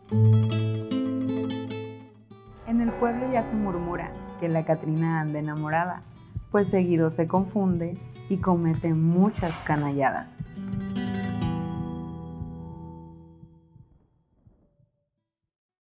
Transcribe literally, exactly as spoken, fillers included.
En el pueblo ya se murmura que la Catrina anda enamorada, pues seguido se confunde y comete muchas canalladas.